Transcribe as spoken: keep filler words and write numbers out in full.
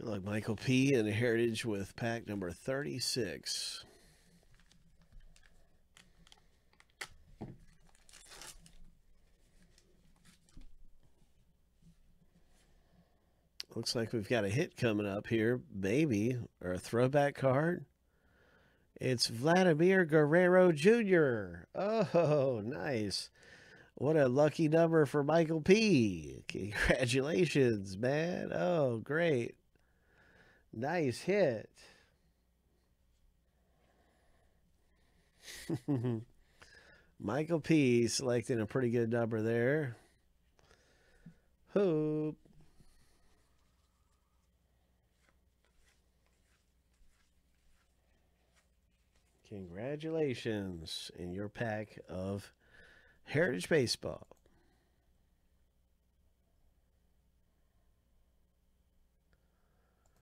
Good luck, Michael P. and Heritage with pack number thirty-six. Looks like we've got a hit coming up here, baby, or a throwback card. It's Vladimir Guerrero Junior Oh, nice. What a lucky number for Michael P. Congratulations, man. Oh, great. Nice hit. Michael P. selecting a pretty good number there. Hope. Congratulations in your pack of Heritage Baseball.